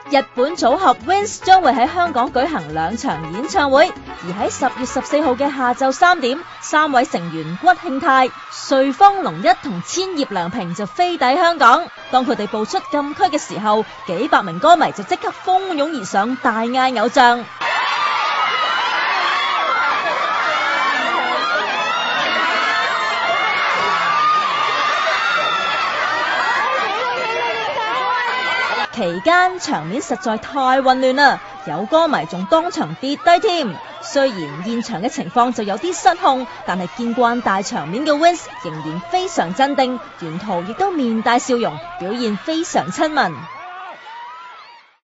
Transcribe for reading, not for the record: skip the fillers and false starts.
日本組合 Wings 將會喺香港舉行2場演唱會，而喺10月14號嘅下晝3點，3位成員骨慶泰、瑞芳龍一同千葉良平就飛抵香港。當佢哋步出禁區嘅時候，幾百名歌迷就即刻蜂擁而上，大嗌偶像。期間場面實在太混亂啦，有歌迷仲當場跌低添。雖然現場嘅情況就有啲失控，但係見慣大場面嘅 Wings 仍然非常鎮定，沿途亦都面帶笑容，表現非常親民。